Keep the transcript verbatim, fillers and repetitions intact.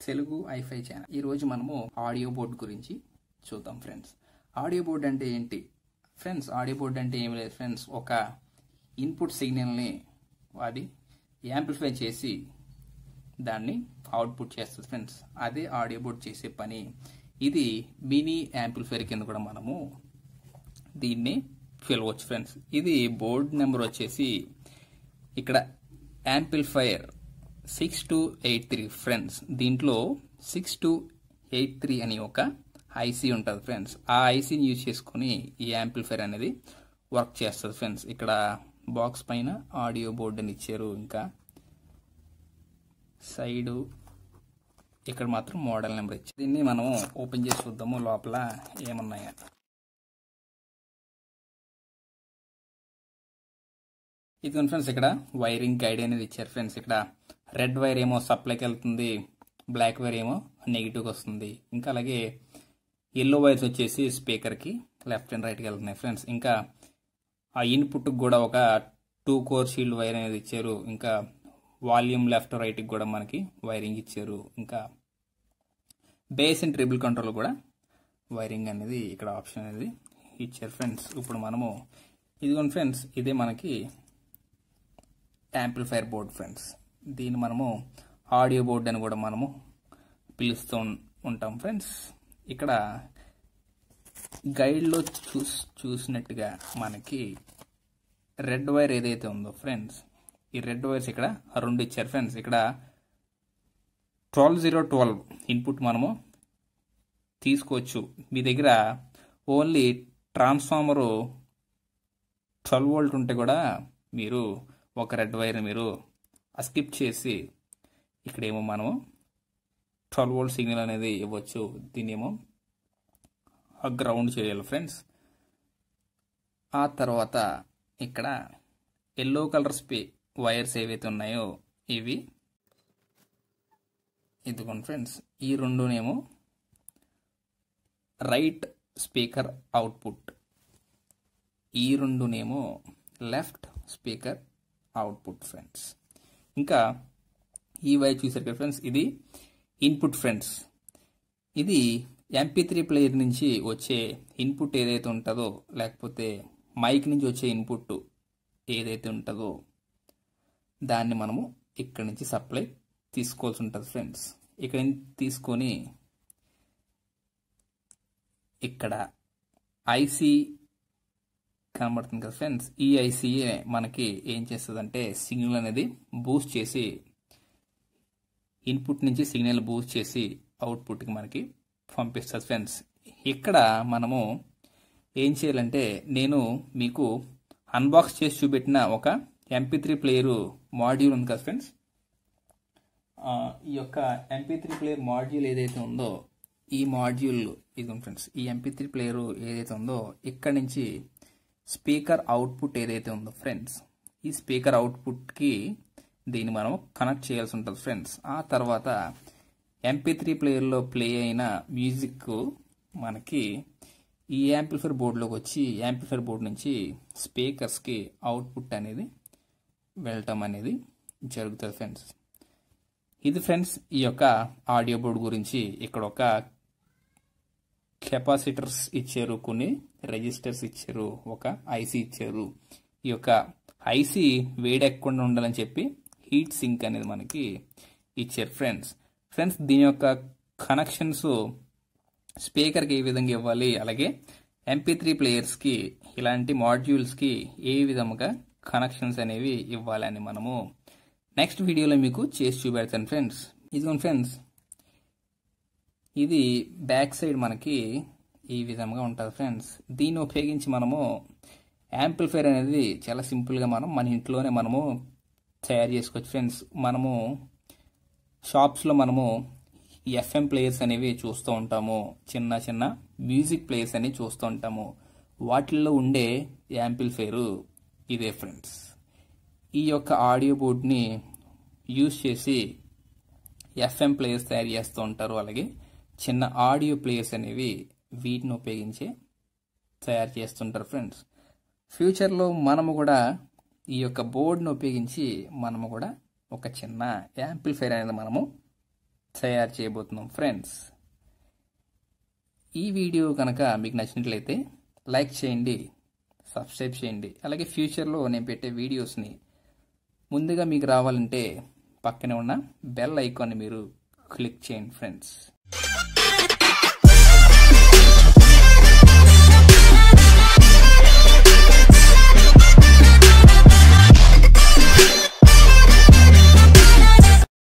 Telugu ఐఫై channel. ఈ రోజు మనము ఆడియో బోర్డ్ గురించి చూద్దాం ఫ్రెండ్స్. ఆడియో బోర్డ్ అంటే ఏంటి ఫ్రెండ్స్? ఆడియో బోర్డ్ అంటే ఏమి లేదు ఫ్రెండ్స్, ఒక ఇన్పుట్ సిగ్నల్ని అది యాంప్లిఫై చేసి దాన్ని అవుట్పుట్ చేస్తుంది ఫ్రెండ్స్. అదే ఆడియో బోర్డ్ చేసే పని. ఇది మినీ యాంప్లిఫైర్ కింద కూడా మనము దీన్ని పిలవచ్చు ఫ్రెండ్స్. ఇది బోర్డ్ నెంబర్ వచ్చేసి ఇక్కడ amplifier six two eight three friends. దీంట్లో సిక్స్ టూ ఎయిట్ త్రీ అని ఒక ఐసీ ఉంటుంది ఫ్రెండ్స్. ఆ ఐసీని యూజ్ చేసుకుని ఈ యాంప్లిఫైర్ అనేది వర్క్ చేస్తుంది ఫ్రెండ్స్. ఇక్కడ బాక్స్ పైన ఆడియో బోర్డ్ అని ఇచ్చారు, ఇంకా సైడు ఇక్కడ మాత్రం మోడల్ నెంబర్ ఇచ్చారు. దీన్ని మనం ఓపెన్ చేసి చూద్దాము లోపల ఏమున్నాయా. ఇది ఫ్రెండ్స్ ఇక్కడ వైరింగ్ గైడ్ అనేది ఇచ్చారు ఫ్రెండ్స్. ఇక్కడ రెడ్ వైర్ ఏమో సప్లైకి వెళ్తుంది, బ్లాక్ వైర్ ఏమో నెగిటివ్కి వస్తుంది. ఇంకా అలాగే ఎల్లో వైర్స్ వచ్చేసి స్పీకర్కి లెఫ్ట్ అండ్ రైట్కి వెళ్తున్నాయి ఫ్రెండ్స్. ఇంకా ఆ ఇన్పుట్కి కూడా ఒక టూ కోర్ షీల్డ్ వైర్ అనేది ఇచ్చారు. ఇంకా వాల్యూమ్ లెఫ్ట్ రైట్కి కూడా మనకి వైరింగ్ ఇచ్చారు. ఇంకా బేస్ అండ్ ట్రిబుల్ కంట్రోల్ కూడా వైరింగ్ అనేది ఇక్కడ ఆప్షన్ అనేది ఇచ్చారు ఫ్రెండ్స్. ఇప్పుడు మనము ఇదిగోండి ఫ్రెండ్స్, ఇదే మనకి యాంప్లిఫైర్ బోర్డ్ ఫ్రెండ్స్. దీన్ని మనము ఆడియో బోర్డ్ అని కూడా మనము పిలుస్తూ ఉంటాం ఫ్రెండ్స్. ఇక్కడ గైడ్లో చూస్ చూసినట్టుగా మనకి రెడ్ వైర్ ఏదైతే ఉందో ఫ్రెండ్స్, ఈ రెడ్ వైర్స్ ఇక్కడ రెండు ఇచ్చారు ఫ్రెండ్స్. ఇక్కడ ట్వెల్వ్ జీరో ట్వెల్వ్ ఇన్పుట్ మనము తీసుకోవచ్చు. మీ దగ్గర ఓన్లీ ట్రాన్స్ఫార్మరు ట్వెల్వ్ వోల్ట్ ఉంటే కూడా మీరు ఒక రెడ్ వైర్ మీరు స్కిప్ చేసి ఇక్కడేమో మనము ట్వెల్వ్ వోల్ట్ సిగ్నల్ అనేది ఇవ్వచ్చు. దీన్నేమో గ్రౌండ్ చేయాలి ఫ్రెండ్స్. ఆ తర్వాత ఇక్కడ ఎల్లో కలర్ స్పే వైర్స్ ఏవైతే ఉన్నాయో ఇవి ఇదిగోండి ఫ్రెండ్స్, ఈ రెండునేమో రైట్ స్పీకర్ అవుట్పుట్, ఈ రెండునేమో లెఫ్ట్ స్పీకర్ అవుట్పుట్ ఫ్రెండ్స్. ఇంకా ఈ వైర్ చూసారు కదా ఫ్రెండ్స్, ఇది ఇన్పుట్ ఫ్రెండ్స్. ఇది ఎంపీ త్రీ ప్లేయర్ నుంచి వచ్చే ఇన్పుట్ ఏదైతే ఉంటుందో, లేకపోతే మైక్ నుంచి వచ్చే ఇన్పుట్ ఏదైతే ఉంటుందో దాన్ని మనము ఇక్కడి నుంచి సప్లై తీసుకోవాల్సి ఉంటుంది ఫ్రెండ్స్. ఇక్కడ తీసుకొని ఇక్కడ ఐసీ కనబడుతుంది కదా ఫ్రెండ్స్, ఈ ఐసీఏ మనకి ఏం చేస్తుందంటే సిగ్నల్ అనేది బూస్ట్ చేసి ఇన్పుట్ నుంచి సిగ్నల్ బూస్ట్ చేసి అవుట్పుట్కి మనకి పంపిస్తుంది ఫ్రెండ్స్. ఇక్కడ మనము ఏం చేయాలంటే, నేను మీకు అన్బాక్స్ చేసి చూపెట్టిన ఒక ఎంపీ త్రీ ప్లేయరు మాడ్యూల్ ఉంది కదా ఫ్రెండ్స్, ఈ యొక్క ఎంపీ త్రీ ప్లేయర్ మాడ్యూల్ ఏదైతే ఉందో ఈ మాడ్యూల్ ఇది ఫ్రెండ్స్, ఈ ఎంపీ త్రీ ప్లేయరు ఏదైతే ఉందో ఇక్కడ నుంచి స్పీకర్ అవుట్పుట్ ఏదైతే ఉందో ఫ్రెండ్స్, ఈ స్పీకర్ అవుట్పుట్కి దీన్ని మనం కనెక్ట్ చేయాల్సి ఉంటుంది ఫ్రెండ్స్. ఆ తర్వాత ఎంపీ త్రీ ప్లేయర్లో ప్లే అయిన మ్యూజిక్ మనకి ఈ యాంప్లిఫైర్ బోర్డులోకి వచ్చి యాంప్లిఫైర్ బోర్డు నుంచి స్పీకర్స్కి అవుట్పుట్ అనేది వెళ్ళటం అనేది జరుగుతుంది ఫ్రెండ్స్. ఇది ఫ్రెండ్స్ ఈ యొక్క ఆడియో బోర్డు గురించి. ఇక్కడ ఒక కెపాసిటర్స్ ఇచ్చారు, కొన్ని రెజిస్టర్స్ ఇచ్చారు, ఒక ఐసీ ఇచ్చారు. ఈ యొక్క ఐసీ వేడెక్కకుండా ఉండాలని చెప్పి హీట్ సింక్ అనేది మనకి ఇచ్చారు ఫ్రెండ్స్. ఫ్రెండ్స్ దీని యొక్క కనెక్షన్స్ స్పీకర్కి ఏ విధంగా ఇవ్వాలి, అలాగే ఎంపీ త్రీ ప్లేయర్స్కి ఇలాంటి మాడ్యూల్స్కి ఏ విధంగా కనెక్షన్స్ అనేవి ఇవ్వాలని మనము నెక్స్ట్ వీడియోలో మీకు చేసి చూపెడతాను ఫ్రెండ్స్. ఇదిగోండి ఫ్రెండ్స్, ఇది బ్యాక్ సైడ్ మనకి ఈ విధంగా ఉంటుంది ఫ్రెండ్స్. దీన్ని ఉపయోగించి మనము యాంప్లిఫైర్ అనేది చాలా సింపుల్గా మనం మన ఇంట్లోనే మనము తయారు చేసుకోవచ్చు ఫ్రెండ్స్. మనము షాప్స్లో మనము ఎఫ్ఎం ప్లేయర్స్ అనేవి చూస్తూ ఉంటాము, చిన్న చిన్న మ్యూజిక్ ప్లేయర్స్ అనేవి చూస్తూ ఉంటాము. వాటిల్లో ఉండే యాంప్లిఫైర్ ఇదే ఫ్రెండ్స్. ఈ యొక్క ఆడియో బోర్డ్ని యూజ్ చేసి ఎఫ్ఎం ప్లేయర్స్ తయారు చేస్తూ ఉంటారు, అలాగే చిన్న ఆడియో ప్లేయర్స్ అనేవి వీటిని ఉపయోగించి తయారు చేస్తుంటారు ఫ్రెండ్స్. ఫ్యూచర్లో మనము కూడా ఈ యొక్క బోర్డును ఉపయోగించి మనము కూడా ఒక చిన్న యాంప్లిఫైర్ అనేది మనము తయారు చేయబోతున్నాం ఫ్రెండ్స్. ఈ వీడియో కనుక మీకు నచ్చినట్లయితే లైక్ చేయండి, సబ్స్క్రైబ్ చేయండి. అలాగే ఫ్యూచర్లో నేను పెట్టే వీడియోస్ని ముందుగా మీకు రావాలంటే పక్కనే ఉన్న బెల్ ఐకాన్ని మీరు క్లిక్ చేయండి ఫ్రెండ్స్.